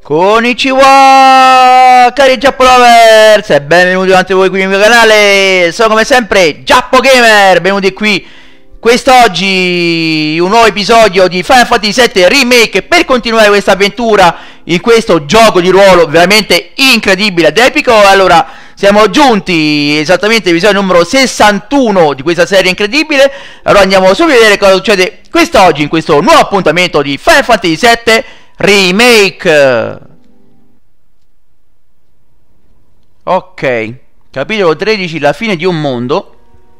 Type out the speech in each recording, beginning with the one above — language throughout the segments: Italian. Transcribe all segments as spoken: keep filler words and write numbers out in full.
Konnichiwa cari Giappolovers e benvenuti anche voi qui nel mio canale. Sono come sempre Giappo Gamer. Benvenuti qui quest'oggi un nuovo episodio di Final Fantasy sette Remake per continuare questa avventura in questo gioco di ruolo veramente incredibile ed epico. Allora siamo giunti esattamente all'episodio numero sessantuno di questa serie incredibile. Allora andiamo subito a vedere cosa succede quest'oggi in questo nuovo appuntamento di Final Fantasy sette Remake. Ok, capitolo tredici, la fine di un mondo.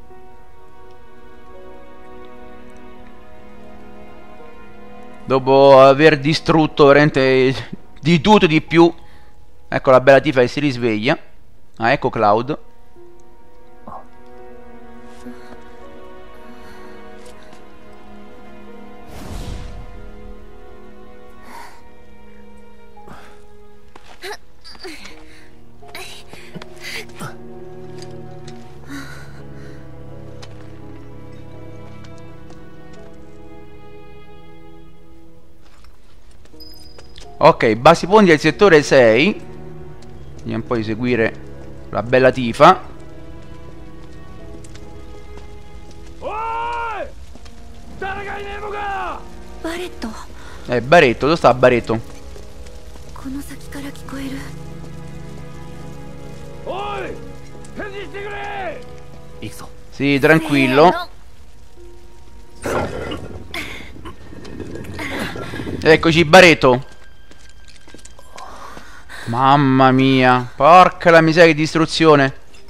Dopo aver distrutto veramente di tutto e di più. Ecco la bella Tifa che si risveglia. Ah, ecco Cloud. Ok, basi ponti del settore sei. Andiamo poi a seguire la bella Tifa. Baretto. Eh, Baretto, dove sta Baretto? Sì, tranquillo. Eccoci Baretto. Mamma mia, porca la miseria, che distruzione.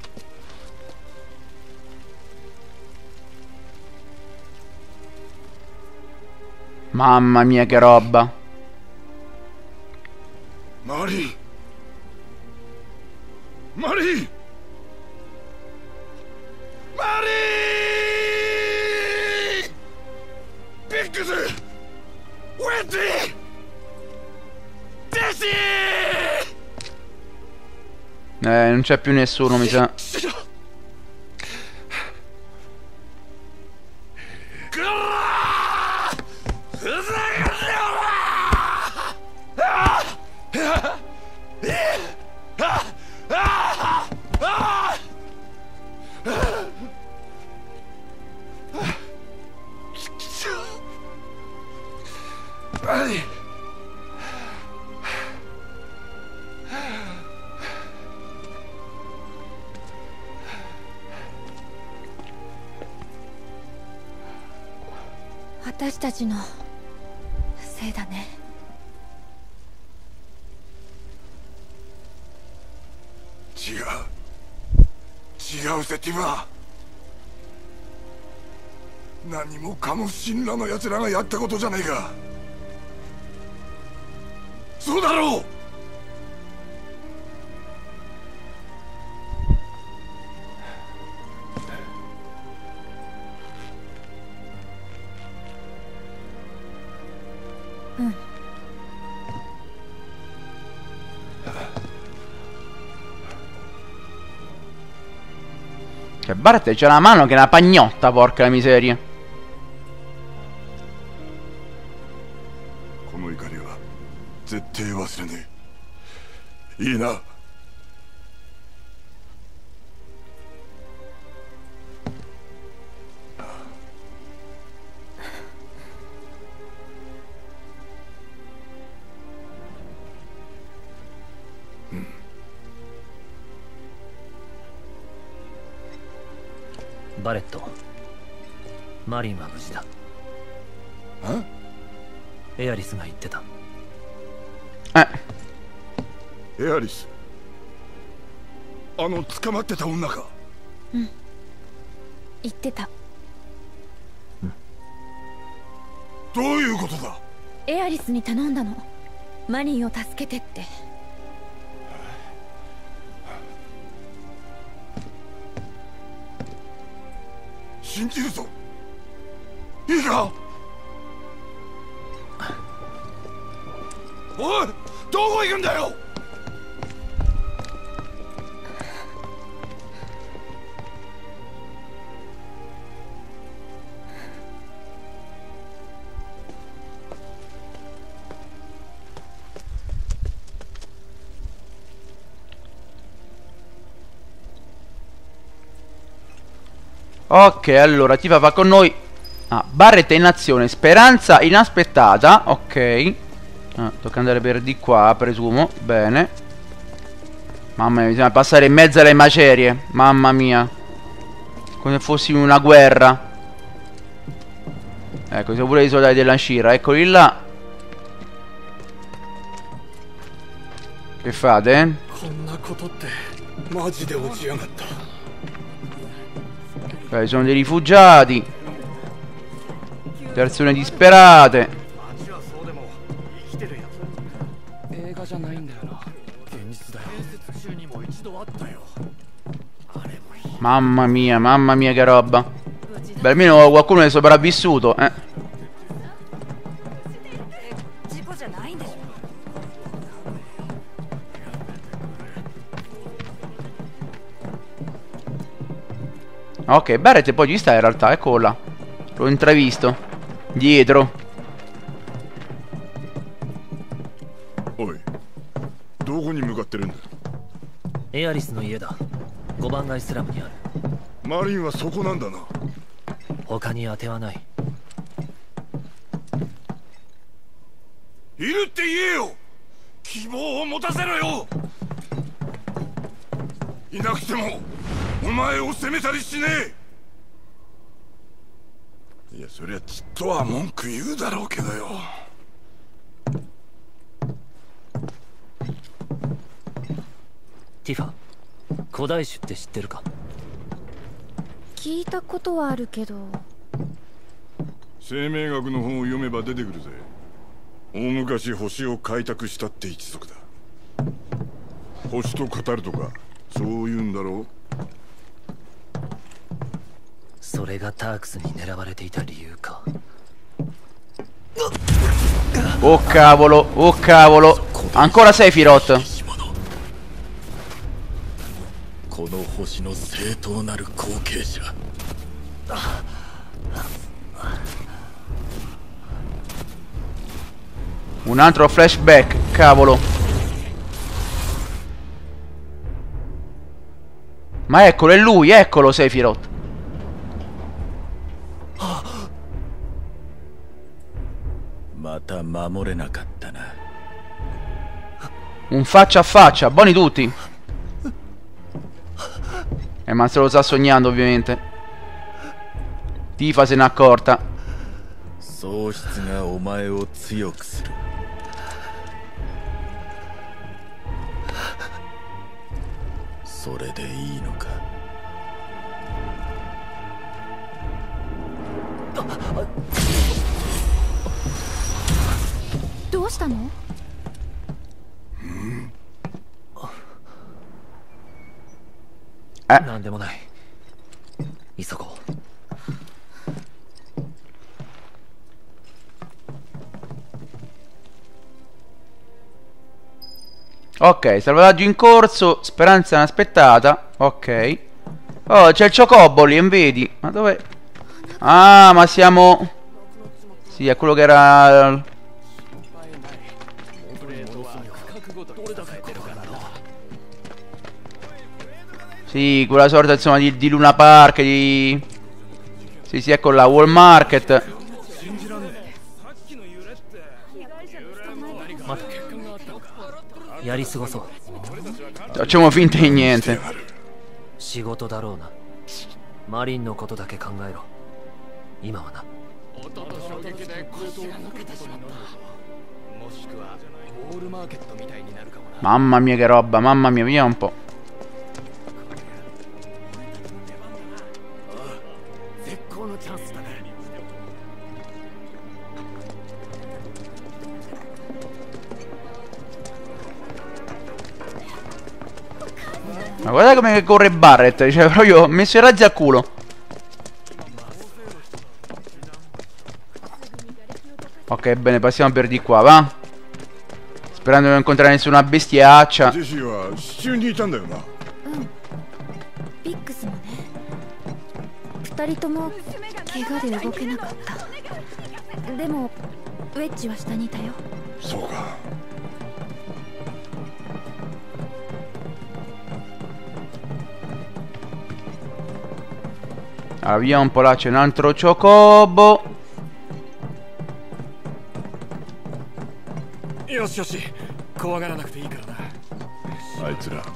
Mamma mia che roba. Mari Mari Mari Pixie Wendy Tessie. Eh, non c'è più nessuno, mi sa. 違う違うぜティマ。何もかも神羅の奴らがやったことじゃないか。そうだろう。 Cioè, Bart c'ha la mano che è una pagnotta, porca la miseria. この怒りは絶対忘れねえ。いいな。 バレット、マリンは無事だ。エアリスが言ってた。 エアリス、あの捕まってた女か。 うん、言ってた。 うん、どういうことだ。 エアリスに頼んだの、マリンを助けてって。 信じるぞ。いいか。おい、どこ行くんだよ。 Ok, allora Tifa va con noi. Ah, Barret è in azione. Speranza inaspettata. Ok. Ah, tocca andare per di qua, presumo. Bene. Mamma mia, bisogna passare in mezzo alle macerie. Mamma mia. Come se fossimo in una guerra. Ecco, sono pure i soldati della Shira. Eccoli là. Che fate, eh? Ok, sono dei rifugiati. Persone disperate. Mamma mia, mamma mia che roba. Beh, almeno qualcuno è sopravvissuto, eh. Ok, Barret poi ci sta in realtà, eccolo là. L'ho intravisto. Dietro. Oi, dove ni mukatteるんだ? エアリスの家だ。ごばん街スラムにある。 マリンはそこなんだな。 他に当てはない。 いるって言えよ。希望を持たせろよ。いなくてもお前を責めたりしねえ。いや、そりゃちっとは文句言うだろうけどよ。 ティファ、古代種って知ってるか？ 聞いたことはあるけど。 生命学の本を読めば出てくるぜ。大昔星を開拓したって一族だ。星と語るとかそういうんだろう。 それがタークスに狙われていた理由か。 Oh cavolo, oh cavolo. Ancora Sephiroth. この星の正当なる後継者。 Un altro flashback, cavolo. Ma eccolo, è lui, eccolo Sephiroth. Un faccia a faccia, buoni tutti. Eh, ma se lo sta sognando ovviamente. Tifa se n'è accorta. Dove stanno? Eh. なんでもない。急ごう。 Ok, salvataggio in corso, speranza inaspettata. Ok. Oh, c'è il Chocobo lì, vedi? Ma dove? Ah, ma siamo... Sì, è quello che era... Sì, quella sorta insomma di, di Luna Park, di... Sì, sì, ecco là, Wall Market. Facciamo finta di niente. 仕事だろうな。マリンのことだけ考えろ。今はな。 Mamma mia che roba, mamma mia, via un po'. Ma guardate come corre Barret, cioè proprio ho messo i razzi al culo. Ok, bene, passiamo per di qua, va. Sperando di non incontrare nessuna bestiaccia. Mm. Pix もね。二人とも怪我で動けなかった。でもウェッジは下にいたよ。 そうか。 Allora, via un po' là, c'è un altro Chocobo. Yoshi, Yoshi. 怖がらなくていいからな。 あいつら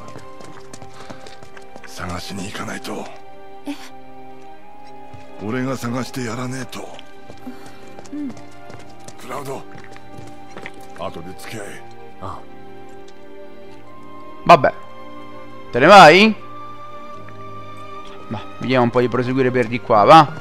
探しに行かないと。 え？ 俺が探してやらねえと。 うん。 クラウド、後で付き合え。 ああ。 Vabbè. Te ne vai? Ma vediamo un po' di proseguire per di qua, va?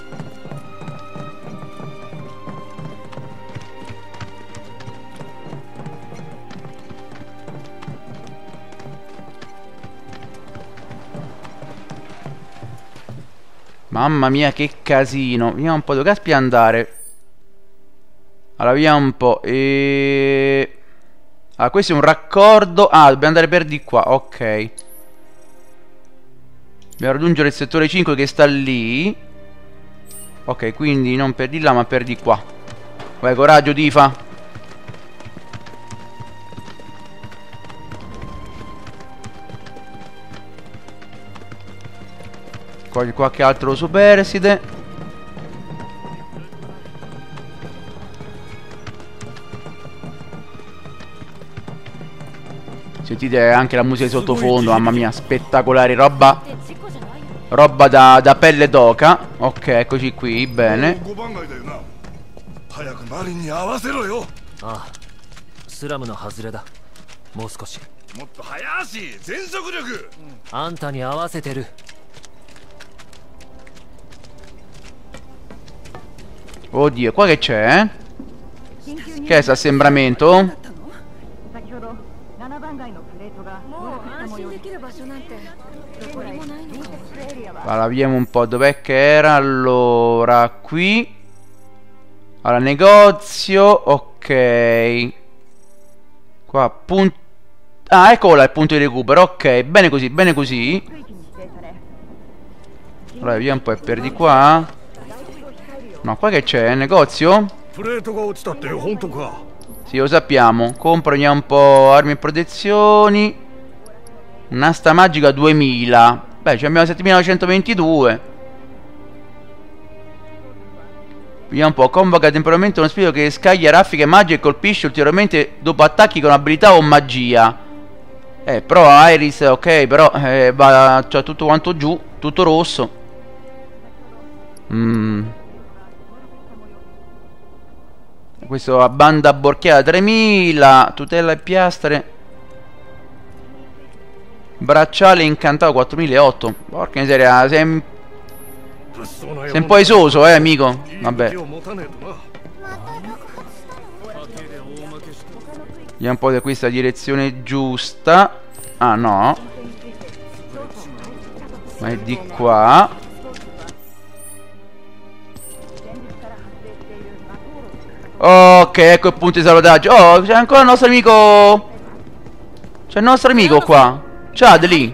Mamma mia, che casino. Vediamo un po' dove caspita andare. Allora, vediamo un po'. E... Ah, questo è un raccordo. Ah, dobbiamo andare per di qua. Ok. Dobbiamo raggiungere il settore cinque che sta lì. Ok, quindi non per di là ma per di qua. Vai, coraggio, Tifa. Qua qualche altro superstite. Sentite anche la musica di sottofondo, mamma mia, spettacolare, roba roba da, da pelle d'oca. Ok, eccoci qui, bene. Ah, スラムの外れだ。もう少し。 もっと早し、全速力。 あんたに合わせてる。 Oddio, qua che c'è? Che è questo assembramento? Allora, vediamo un po' dov'è che era. Allora, qui. Allora, negozio. Ok. Qua, punto. Ah, eccolo là il punto di recupero. Ok, bene così, bene così. Allora, vediamo un po' per di qua. No, qua che c'è? Negozio? Sì, lo sappiamo. Compro, andiamo un po' armi e protezioni. Un'asta magica duemila. Beh, ci abbiamo settemilacentoventidue. Vediamo un po'. Convoca temporaneamente uno spirito che scaglia raffiche magiche e colpisce ulteriormente dopo attacchi con abilità o magia. Eh, però Iris, ok, però eh, va, c'ha tutto quanto giù, tutto rosso. Mmm. Questo a banda borchiata tremila. Tutela e piastre. Bracciale incantato quattromilaotto. Porca miseria, sei un... sei un po' esoso, eh, amico. Vabbè. Vediamo un po' da questa direzione giusta. Ah, no. Ma è di qua. Ok, ecco il punto di salvataggio. Oh, c'è ancora il nostro amico. C'è il nostro amico qua. Chad lì.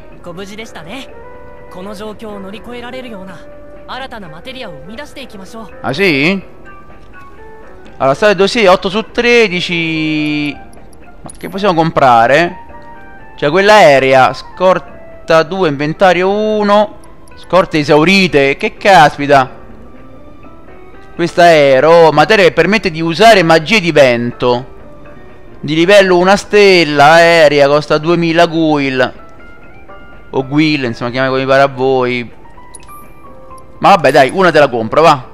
Ah sì? Allora, sale dossier otto su tredici. Ma che possiamo comprare? Cioè quella aerea. Scorta due, inventario uno. Scorte esaurite. Che caspita. Questa aereo, materia che permette di usare magie di vento. Di livello una stella, aerea, costa duemila guil. O guil, insomma, chiamate come pare a voi. Ma vabbè, dai, una te la compro, va.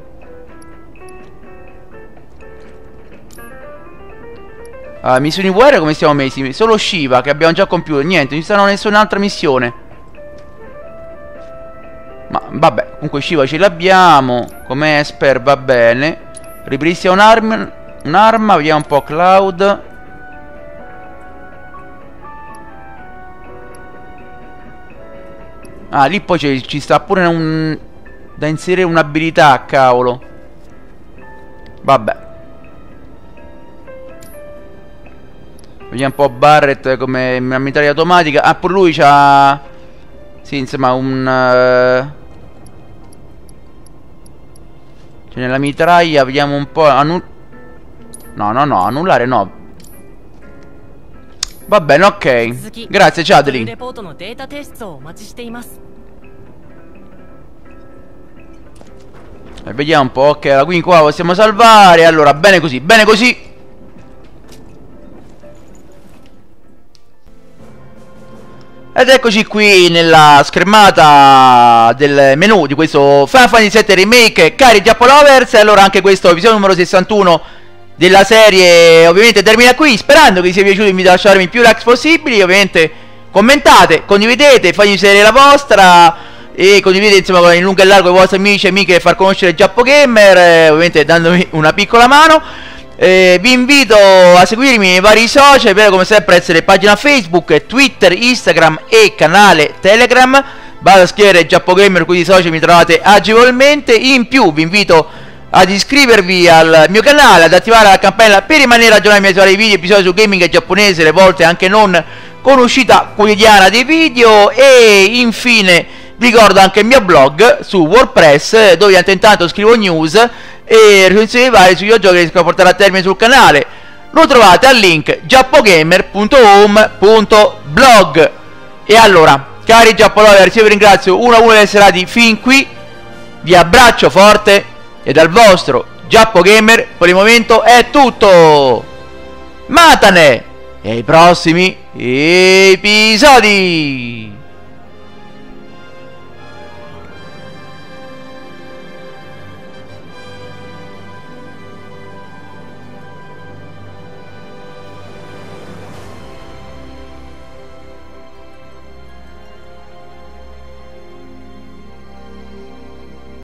Allora, missioni guerra come stiamo messi? Solo Shiva, che abbiamo già compiuto. Niente, non ci sarà nessun'altra missione. Ma vabbè, comunque Shiva ce l'abbiamo. Come Esper va bene. Ripristina un'arma. Un'arma, vediamo un po' Cloud. Ah, lì poi ci sta pure un... da inserire un'abilità, cavolo. Vabbè. Vediamo un po' Barret come una mitragliatura automatica. Ah, pure lui c'ha... Sì, insomma, un... Uh... Cioè, nella mitraglia, vediamo un po'... Annu... No, no, no, annullare no. Va bene, ok. Grazie, Chadley. E vediamo un po'. Ok, quindi qua possiamo salvare. Allora, bene così, bene così. Ed eccoci qui nella schermata del menu di questo Final Fantasy sette Remake, cari Giappolovers. E allora anche questo episodio numero sessantuno della serie ovviamente termina qui. Sperando che vi sia piaciuto, vi invito a lasciarmi più likes possibili. Ovviamente commentate, condividete, fatemi sapere la vostra. E condividete insomma in lungo e largo i vostri amici e amiche per far conoscere Giappo Gamer, eh, ovviamente dandomi una piccola mano. Eh, vi invito a seguirmi nei vari social, per come sempre essere pagina Facebook, Twitter, Instagram e canale Telegram. Basta a scrivere Giappo Gamer, quindi social mi trovate agevolmente. In più vi invito ad iscrivervi al mio canale, ad attivare la campanella per rimanere aggiornati ai miei vari video, episodi su gaming giapponese, le volte anche non, con uscita quotidiana dei video. E infine vi ricordo anche il mio blog su WordPress, dove intanto scrivo news e recensioni varie sui videogiochi che riesco a portare a termine sul canale. Lo trovate al link giappogamer punto home punto blog. E allora, cari Giappolover, io vi ringrazio uno a uno di essere stati fin qui. Vi abbraccio forte e dal vostro Giappo Gamer per il momento è tutto. Matane! E ai prossimi episodi!